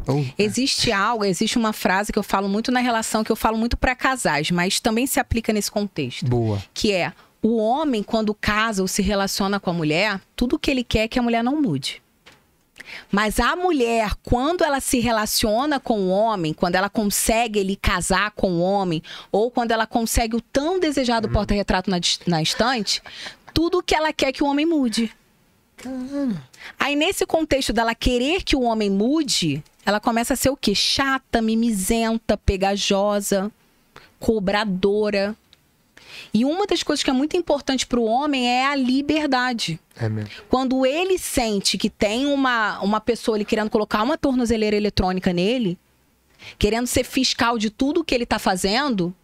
Existe uma frase que eu falo muito na relação, que eu falo muito para casais, mas também se aplica nesse contexto. Boa. Que é, o homem, quando casa ou se relaciona com a mulher, tudo que ele quer é que a mulher não mude. Mas a mulher, quando ela se relaciona com o homem, quando ela consegue ele casar com o homem, ou quando ela consegue o tão desejado porta-retrato na estante, tudo que ela quer é que o homem mude. Aí, nesse contexto dela querer que o homem mude, ela começa a ser o quê? Chata, mimizenta, pegajosa, cobradora. E uma das coisas que é muito importante para o homem é a liberdade. É mesmo. Quando ele sente que tem uma pessoa ali querendo colocar uma tornozeleira eletrônica nele, querendo ser fiscal de tudo que ele está fazendo,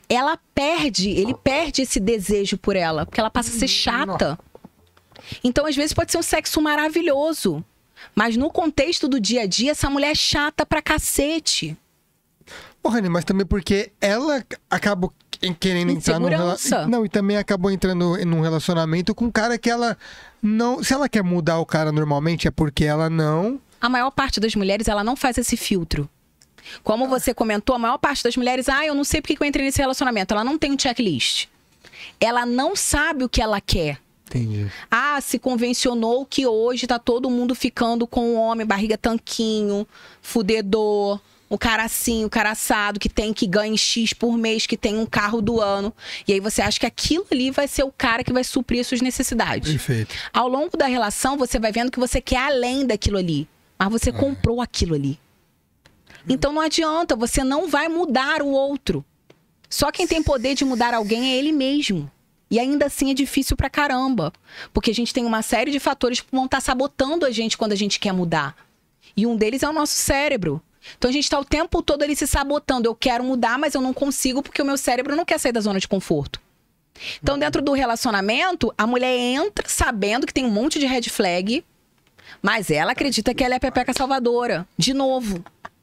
ele perde esse desejo por ela, porque ela passa a ser chata. Então, às vezes, pode ser um sexo maravilhoso, mas no contexto do dia a dia, essa mulher é chata pra cacete. Ô, Rani, mas também porque ela acabou querendo entrar num relacionamento. Não, e também acabou entrando num relacionamento com um cara que ela não. Se ela quer mudar o cara normalmente, é porque ela não. A maior parte das mulheres, ela não faz esse filtro. Como você comentou, a maior parte das mulheres, eu não sei porque eu entrei nesse relacionamento. Ela não tem um checklist. Ela não sabe o que ela quer. Entendi. Se convencionou que hoje tá todo mundo ficando com um homem, barriga tanquinho, fudedor, o cara assim, o cara assado, que ganha X por mês, que tem um carro do ano. E aí você acha que aquilo ali vai ser o cara que vai suprir as suas necessidades. Perfeito. Ao longo da relação, você vai vendo que você quer além daquilo ali. Mas você comprou aquilo ali. Então não adianta, você não vai mudar o outro. Só quem tem poder de mudar alguém é ele mesmo. E ainda assim é difícil pra caramba. Porque a gente tem uma série de fatores que vão estar sabotando a gente quando a gente quer mudar. E um deles é o nosso cérebro. Então a gente tá o tempo todo ali se sabotando. Eu quero mudar, mas eu não consigo porque o meu cérebro não quer sair da zona de conforto. Então dentro do relacionamento, a mulher entra sabendo que tem um monte de red flag, mas ela acredita que ela é a pepeca salvadora. De novo.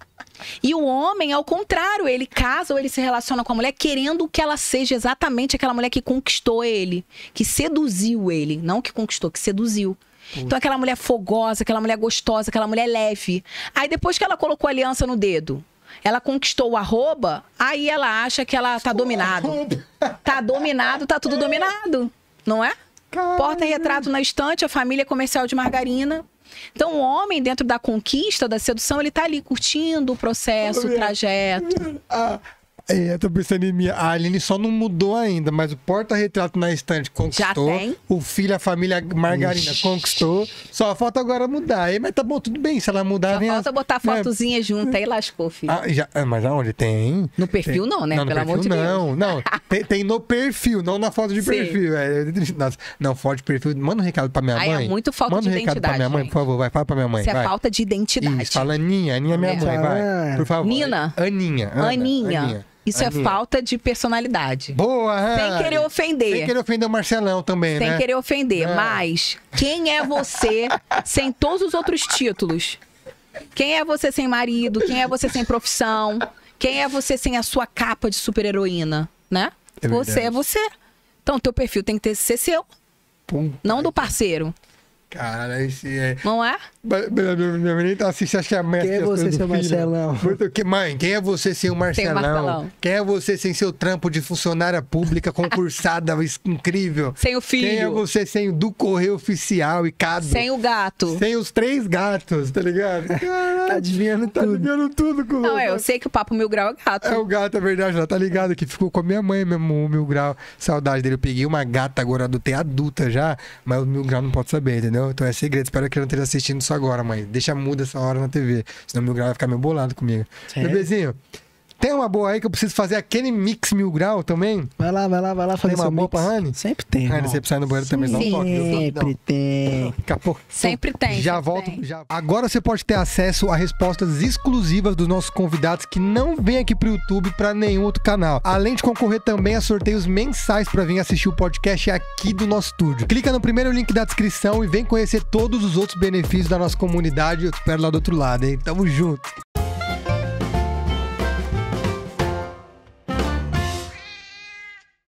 E o homem, ao contrário, ele casa ou ele se relaciona com a mulher querendo que ela seja exatamente aquela mulher que conquistou ele, que seduziu ele, não que conquistou, que seduziu. Então aquela mulher fogosa, aquela mulher gostosa, aquela mulher leve. Aí depois que ela colocou a aliança no dedo, ela conquistou o arroba, aí ela acha que ela tá dominado. Tá dominado, tá tudo dominado, não é? Porta-retrato na estante, a família comercial de margarina. Então, o homem, dentro da conquista, da sedução, ele tá ali curtindo o processo, o trajeto. Eu tô pensando em mim. A Aline só não mudou ainda, mas o porta-retrato na estante conquistou. Já tem. O filho, a família Margarina conquistou. Só falta agora mudar. Aí, mas tá bom, tudo bem. Se ela mudar... Só falta botar a fotozinha junto, aí lascou, filho. Mas aonde? Tem. No perfil não, né? Não, pelo amor de Deus. Não. Tem no perfil, não na foto de perfil. Nossa, não, foto de perfil. Manda um recado pra minha mãe. É muito falta de identidade. Manda um recado pra minha mãe, por favor. Vai, fala pra minha mãe. Isso é falta de identidade. Isso, fala Aninha é minha mãe, vai. Por favor. Nina. Aninha. Isso é falta de personalidade. Boa, Sem querer ofender. Sem querer ofender o Marcelão também, né? Sem querer ofender. Mas quem é você sem todos os outros títulos? Quem é você sem marido? Quem é você sem profissão? Quem é você sem a sua capa de super-heroína? Né? Você é você. Então, teu perfil tem que ser seu. Não do parceiro. Cara, esse é... Não é? Minha menina assiste, acho que é a mãe... Quem é você sem o Marcelão? Mãe, quem é você sem o Marcelão? Quem é você sem seu trampo de funcionária pública concursada incrível? Sem o filho. Quem é você sem o do correio oficial e Cado? Sem o gato. Sem os 3 gatos, tá ligado? Caralho, tá adivinhando tudo. Tá adivinhando tudo. Não, eu sei que o Papo Mil Grau é gato. É o gato, é verdade. Ela tá ligado que ficou com a minha mãe mesmo, o Mil Grau. Saudade dele. Eu peguei uma gata agora adulta já, mas o Mil Grau não pode saber, entendeu? Então é segredo. Espero que ele não esteja assistindo isso agora, mãe. Deixa muda essa hora na TV. Senão o Mil Grau vai ficar meio bolado comigo. Sério? Bebezinho, tem uma boa aí que eu preciso fazer aquele mix Mil Grau também? Vai lá fazer uma boa pra Rani? Sempre tem. Rani, você precisa ir no banheiro também, não toque. Sempre tem. Sempre tem. Já volto. Agora você pode ter acesso a respostas exclusivas dos nossos convidados que não vêm aqui pro YouTube pra nenhum outro canal. Além de concorrer também a sorteios mensais pra vir assistir o podcast aqui do nosso estúdio. Clica no primeiro link da descrição e vem conhecer todos os outros benefícios da nossa comunidade. Eu te espero lá do outro lado, hein? Tamo junto.